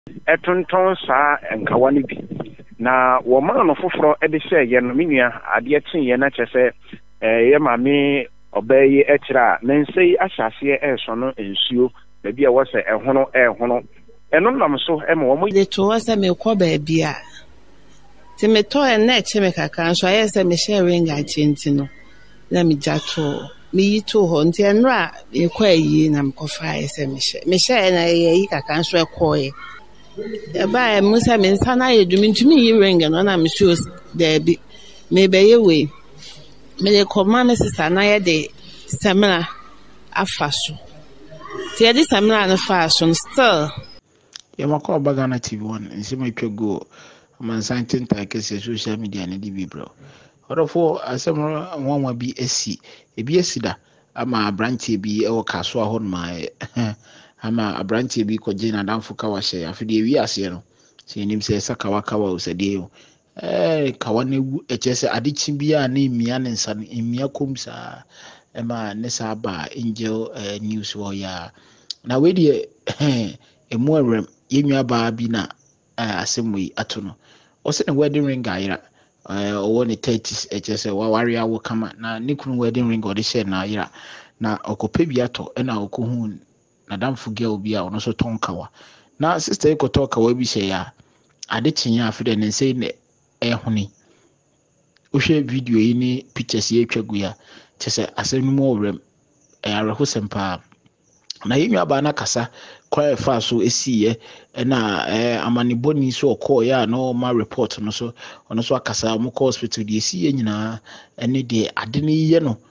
etonton saa nkawa no bi na wo ma no foforo e de hye ye no menua ade ten ye na kyese ye mame obayi ekira mensei ahyase eso no ensuo ba bia wo se ehono eno nam so e ma wo de to wasa me kɔ ba bia ti me to e na eche me kaka so aye se me share ringa chinti no na me jato me yi to ho nti enra e kɔ ayi na me kɔfa aye se me share na ye yi kaka so e kɔ ye e ba e musa me nsa na ye dumi ntumi yi ringa no na me so there bi me be ye we me de kɔma me sister na ye de semina afaso ti ye de semina na faso still Yamako Bagana TV1 and some go among scientific social media and DB bro. Other for as some one will be a BSC ama branch be or Kasoa on my ama a branch be Kojina down for Kawashe after the years, seeing him say Sakawakawa was a deal. Kawane HS Adichibia name Mian and San in Miakumsa Emma Nesaba Angel News Warrior. Now, wait here a more yenya ba bi na asemwe atono o se na wedding ring ayira o woni 30s ehse wa ware awo kama na ne kunu wedding ring o de share na ayira na okope bi ato na okohu na damfo girl bi a ono so tonkawa na sister ko tonkawa bi share ya ade chinya afide ne sei ne ehuni o hwe video yi ni pictures ye twagu ya kyese asenu mo wrem areho sempa na yenya ba na kasa kwa fa so esiye na amaniboni so call ya no ma report no so ono so akasa mo hospital de esiye nyina ene de ade ne ye no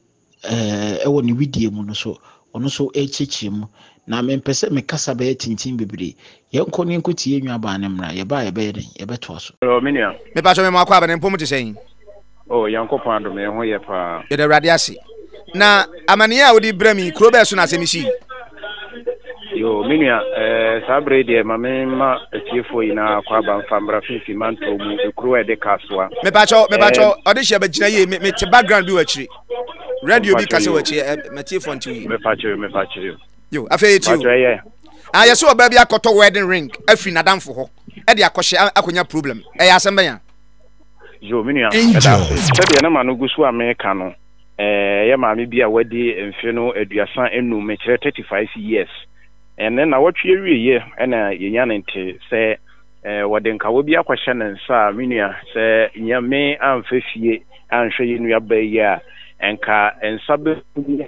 ewo ni widie mu no so ono so echichi mu na mempese me kasa ba tintin bebre ye nko ni nkotie nwa ba ne mra ye ba ye be den ye beto so minia me pa so me makwa ba ne mpom te sen oh yankopon do me ho ye pa ye de rade ase na amane a wodi brami kro be so na semisi yo minia sabre de mama etiefo ina kwa ba mfambra fifi manto mu ekro e de Kasoa me pa cho odi hye ba gina ye me te background bi wachiri radio bi kase wachiri me tiefo nti me pa cho yo afei ti yeso oba bi akoto wedding ring afi nadamfo ho e de akohye akonya problem e ya asem banya yo minia sabe na manu gusu America no ye maami bi a wadi mfe no aduasa enu me kire 35 years and then what you ye na yenya nte say wode nkawo bi akwahye ne nsa menua say nyame amfefie anhwe ye nua ba yi a enka ensabe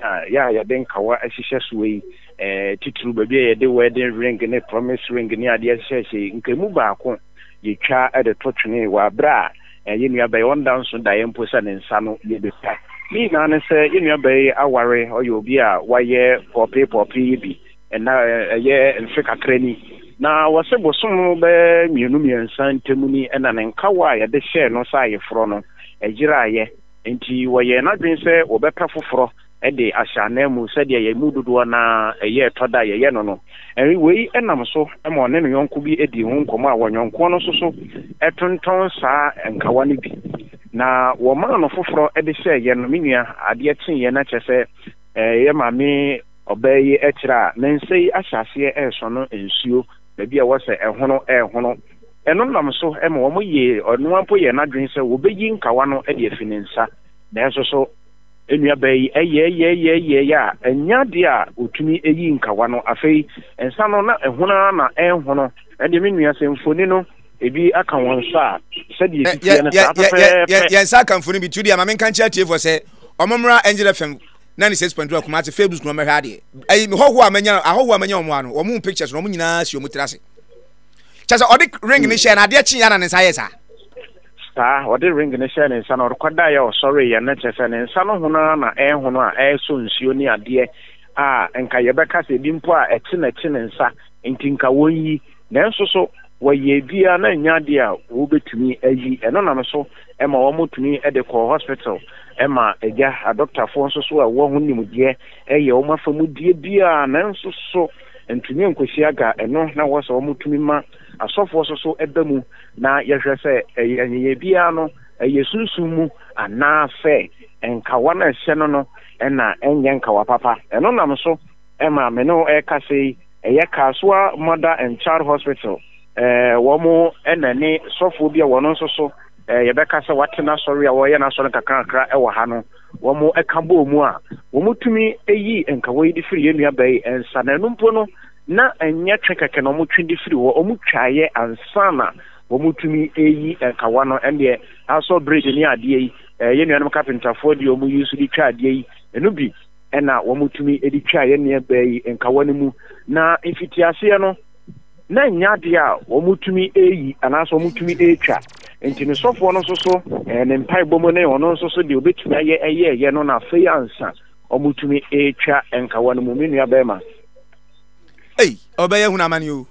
ya de nkawa ahihye suwe titru ba bi ye de wedding ring ne promise ring ne ade ahihye nkemu baako yetwa ade totwene wa bra ye nua ba yi on down so da ye mposa ne nsa no ye be pa ni na ne say ye nua ba yi aware oyo bi a waye popi bi na ye Africa krani na wase bosom be mienu miensa ntemuni na nkawa ya de share no sa ye fro no egira ye enti woye na dwen se obeka foforo e de ahyana mu se de ye mududo na ye toda ye no wei enam so ma one no yonko bi edi ho nkomo a wonyonko no so etonton sa nkawa no bi na wo ma no foforo e de share ye no menua ade ten ye na kyese ye mame obayi ekira mensei ahyase eso no ensuo ba bia wo se ehono eno nam so e ma wo ye ono ampo ye na dwen se wo beyi nkawa no e de afininsa na eso so enua bayi eye ya enya de a otumi eyi nkawa no afei ensa no na ehona na ehono e de menua se mfoni no ebi aka won sa se de efitie na sa ye nsa aka mfoni bi tudi ama menka nche atiefo se omomra angel fm 96.2 kumate Facebook no mehwa de ai hoho amanya omo ano omo pictures no omo nyina si omo tirase chaza odi ring ni share na de chi ya na nsa yesa odi ring ni share ni nsa no rekorda ya sorry ya na chese ni nsa no hono na hono a so nsuo ni ade a enka ye beka se bi mpo a echi na nsa ntinka wonyi na nso so waye bia na nya de a wo betumi ayi eno na so ema wo mutumi e de ko hospital ema eja a doctor fo nso so a wo ho nimdie eye wo mafamu die bia na nso so ntumi nkosi aga eno na wo so wo mutumi ma asofo so ebamu na yehwe se eye bia no eye sunsumu ana fe enkawa na hye no ena enye nkawa papa eno nam so ema me no e kase Kasoa Mother and Child Hospital wɔn ɛnani sɔfo bi a wɔn nso so yɛbɛka sɛ watena sɔre a wɔyɛ na sɔre kakra ɛwɔ ha no wɔn ɛka bɔ mu a wɔn tumi eyi nkawa yi de firi yɛn nua bɛyi nsa na ɛno mpo no na ɛnyɛ twe kɛkɛ na wɔn twe de firi hɔ wɔn twaayɛ ansana wɔn tumi eyi nkawa no ɛndeɛ asɔ bridge ne adeɛ yi yɛn nuanom kapintafoɔ deɛ wɔn yi nso de twa adeɛ yi ɛno bi ɛna wɔn tumi de twa yɛn nua bɛyi nkawa no mu na mfitiaseɛ no na nyaade a wɔn eyi anaasɛ wɔn etwa nti ne sɔfoɔ no nso so ne mpaebɔ mu ne ɔno nso so deɛ obetumi ayɛ no na afei ansa wɔn etwa nkawa no mu me nua bɛrima ɔbɛyɛ hunu amani o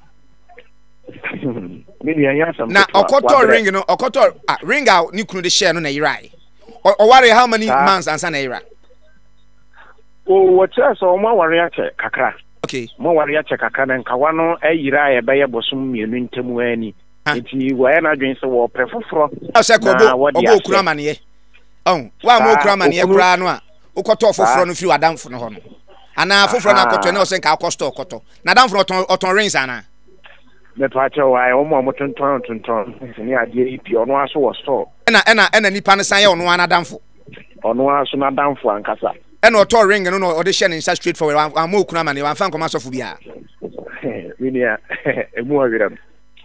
me nua yɛ asɛm na ɔkɔtɔ ring no ɔkɔtɔ ring a ne kunu de hyɛ no na yirae ɔware how many months ansa na yira wɔkyerɛ sɛ wɔn aware akyɛ kakra okay mo wari ache kakra na nkawa no ayira ya bɛyɛ bosom mienu ntemu ani nti wɔyɛ na adwen sɛ wɔ pɛ foforo sɛ kɔbɔ okura maneɛ wa mo okura maneɛ kura no a wokɔtɔ foforo no firi adamfo no hɔ no ana foforo na akɔtɔ na ɔsɛ nka akɔstɔ kɔtɔ na adamfo no ɔtɔn rings ana meto ache wa wɔn mo tontɔn ni adeɛ ipi ɔno aso wɔ store ɛna nipa no san yɛ ɔno ana adamfo ɔno aso na adamfo ankasa ɛna ɔtɔ ring no ɔde hyɛ ne nsa straight forward ama okuna maneɛ wamfa nkɔma sɔfo bia minia emu awiram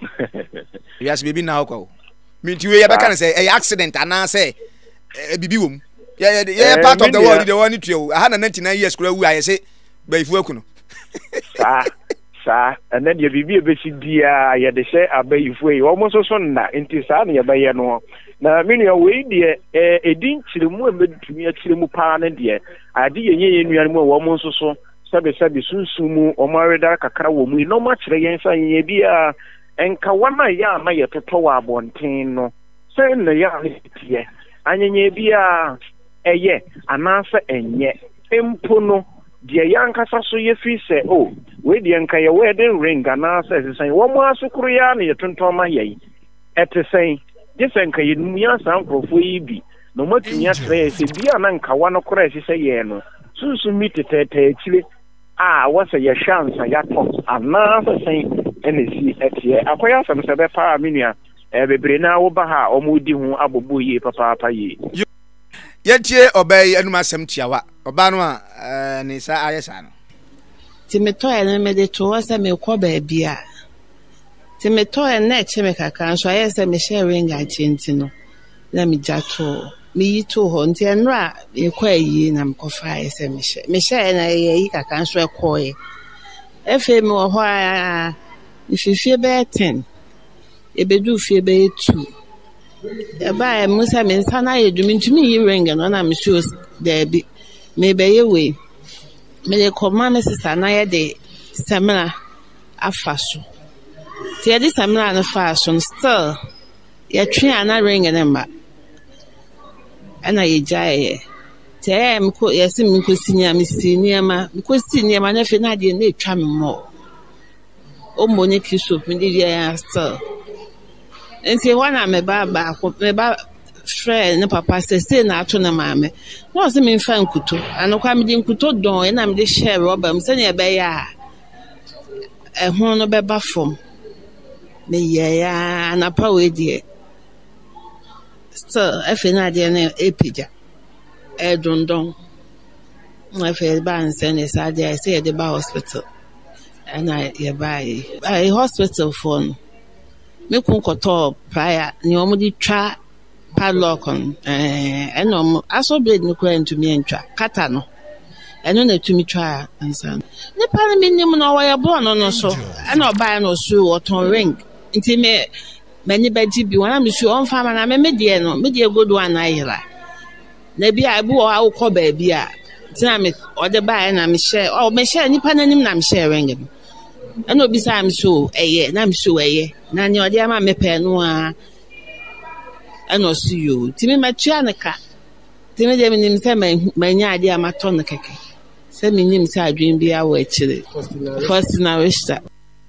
yes baby na hɔ minti we yɛbɛka ne sɛ ɛyɛ accident anaasɛ bibi wɔ mu yɛ part of the world the one tuo aha na 99 years kura wu ayɛ sɛ baifu aku no saa ɛnɛ deɛ bibi ebesi dia yɛde hyɛ abayifu yi wɔn nso so nna nti saa ne yɛbɛyɛ no na menua wei deɛ edin kyeremu a medutumi akyeremu paa ne deɛ ade yɛnyɛ nnuane mu a wɔn nso so sɛbe sunsun mu wɔn areda kakra wɔ mu na wɔn akyerɛ yɛn sɛ yɛn bi a nkawa na yɛ ama yɛtotɔ wɔ abɔnten no sɛ na yɛ a tie anyanya bi a ɛyɛ anaasɛ ɛnyɛ mpo no deɛ yɛankasa so yɛfi sɛ wei deɛ nka yɛ wedding ring anaasɛ ɛsesɛn wɔn asokoro yɛ na yɛtontɔn ma yɛn ɛte sɛn gye sɛ nka yɛnum yɛ asa nkurɔfoɔ yi bi na ɔmatumi atrɛ yɛ sɛ bia na nkawa no korɔ ɛhyehyɛ yɛn no sunsun mi tetɛɛtɛ akyire a wɔsɛ yɛhwɛ ansa yɛatɔ anaasɛ sɛn ɛna si ɛteɛ akɔyɛ asɛm sɛ bɛpaa me nua bebree na woba ha a ɔmodi ho abɔbɔ yie papaapa yie yɛtie ɔbaa yi anum asɛm tiawa ɔbaa no a ne sa ayɛ saa no nti metɔɛ no mede to hɔ sɛ mekɔ baabi a nti metɔɛ na ɛkyɛ me kakra nso ayɛ sɛ mehyɛ ring akyɛ nti no na megya to meyi to hɔ nti ɛno a mekɔ ayie na mekɔfa ayɛ sɛ mehyɛ na yɛyi kakra nso ɛkɔɔɛ afei mewɔ hɔ a mfifie bɛyɛ 10 ebedu fie bɛyɛ 2 ɛbaa mu sɛ me nsa na yɛ dwumi ntumi yi ring no na mesuo daabi mebɛyɛ wei mede kɔma me sisa na yɛde sɛmina afa so nti yɛde sɛmina no fa so no still yɛtwe ana ring no mma ɛna yɛgyaeɛ nti ɛyɛ yɛse mekɔsi nneɛma no afei na adeɛ na ɛtwa me mmɔ ɔmmɔ ne kisop mede deɛ still nti hɔ na meba frɛ ne papa sɛ sei na ato ne maame na ɔsɛ memfa nkuto anokwa mede nkuto dɔn ɛna mede hyɛ rɔba mu sɛnea ɛbɛyɛ a ɛho no bɛba fam meyɛɛ a anapa wei deɛ still afei na adeɛ no ɛpagya ɛdondɔn na afei ba nsɛ ne saa deɛ sɛ yɛde ba hospital ɛna yɛbaeɛ hospital foɔ no mekun kɔtɔ prior ne ɔmo de twa padlock no ɛna ɔmo aso blade no kura ntumi ntwa kata no ɛno na tumi twa ansa nipa no minim na ɔyɛ bɔɔl no so ɛna ɔbaa no so ɔtɔn ring nti mani bɛgye bi wɔn a mesu ɔmfa ma na me deɛ godo ana ayera na bi a bi wɔ awokɔ baabi a tina me ɔde baa na mehyɛ nipa n'anim na mehyɛ ring no ɛna obi sa so ɛyɛ na so ɛyɛ na ne ɔde ama mepɛ no a ɛna ɔso yo timi matua ne ka timi de menim sɛ manya ade amatɔ no kɛkɛ sɛ menim sɛ adwen bi awɔ akyire first na resta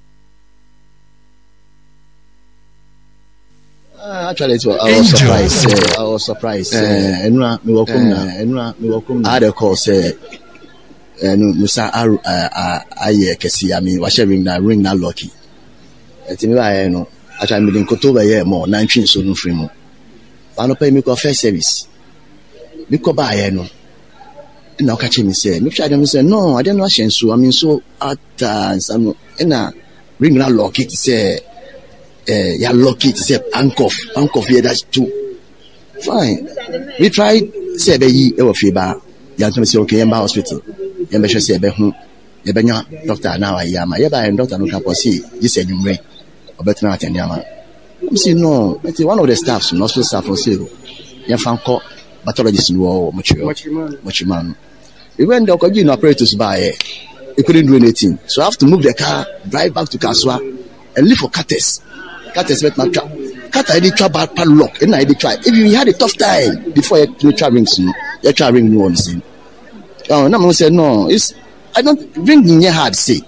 actually I was surprised enuna me welcome na I had a call say no musa aye kesi I mean wa share ring na lucky etimi ba no acha me din koto ba ye mo na ntwi so no free mo ba no pay me ko first service me ko ba ye no na ka che me say me try them say no I don't know so I mean so at some na ring na lucky to say ya lucky to say handcuff here that's too fine we tried say be yi e wo fi ba ya to say okay yamba hospital yamba say be hu ye benya doctor na wa ya ma ye ba doctor no ka posi yi say nwumre obetina attend ya ma I'm saying no it's one of the staffs no hospital staff for say ya fanko pathologist no mochiman we went there because apparatus by he couldn't do anything so I have to move the car drive back to Kasoa and leave for Cates with my car Kata did try bad padlock and I did try if you had a tough time before you try rings you try ring no one say oh no man said no it's I don't ring in your heart say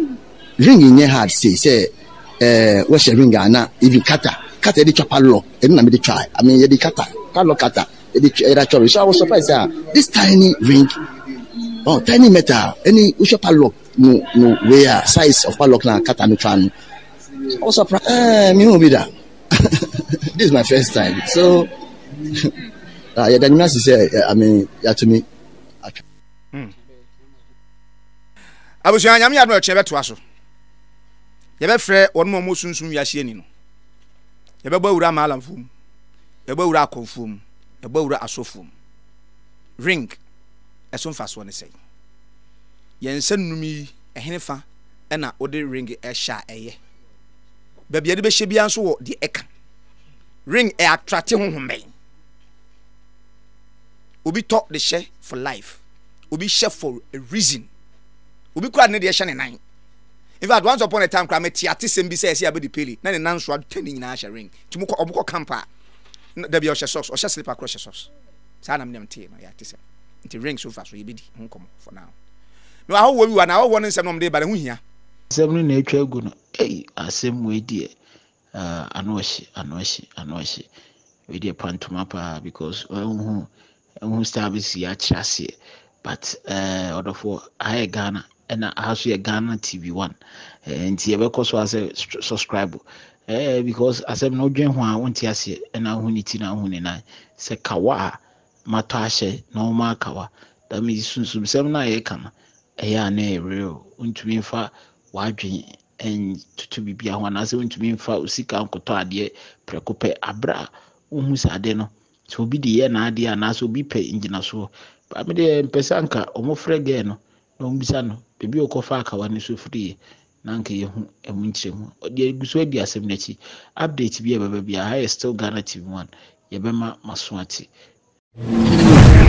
say what's your ring na even Kata did try padlock and I did try I mean you did padlock Kata did so I was surprised this tiny ring tiny metal any usha padlock no where size of padlock na Kata no try I was surprised me won't be that this is my first time so yeah the nurse say I mean yeah to me abusuan nyame ya no che beto aso ye be frɛ won mo sunsun wiase ani no ye be bawura malamfum ye bawura akonfum ye bawura asofum ring eso mfaso ne sey ye nsanumi ehenefa na ode ring ehya eye baby de be hye bia nso wo de eka ring e attract honhomben obi talk the share for life obi share for a reason obi kura ne de hye ne nan in fact once upon a time kra me tiate sem bi say say abedi peli na ne nan so atani nyina hye ring timuko obuko camper da bia hye socks o hye slipper cross hye socks sa na mnem tie no ya tese nti ring so far so yebedi ho komo for now no aho wo wi wa na aho wo ne nsem no mde bare ho hia asɛm no na atwa agu no asɛm we die anohye we die pantoma pa because who service ya chase but order for I Ghana and also a Ghana TV1 and see ever so as a subscribe because asɛm no dwen ho a wonti ase na ho ni ti na ho ni na se kawa mato ahye no ma kawa that means sunsum sɛm na ye kana ɛyɛ na real untumi mfa wadwen en tutu bibia ho na se untumi mfa usika nkoto ade prekope abra uhu sade no so obi de ye na ade na so obi pe ngina so ba me de mpesa nka omofre ge no na ombisa no bebi okofa akawa ni so free na nka ye hu emunchire hu de guso adi asem na chi update bi e baba bia ha still Ghana TV1 ye bema maso ati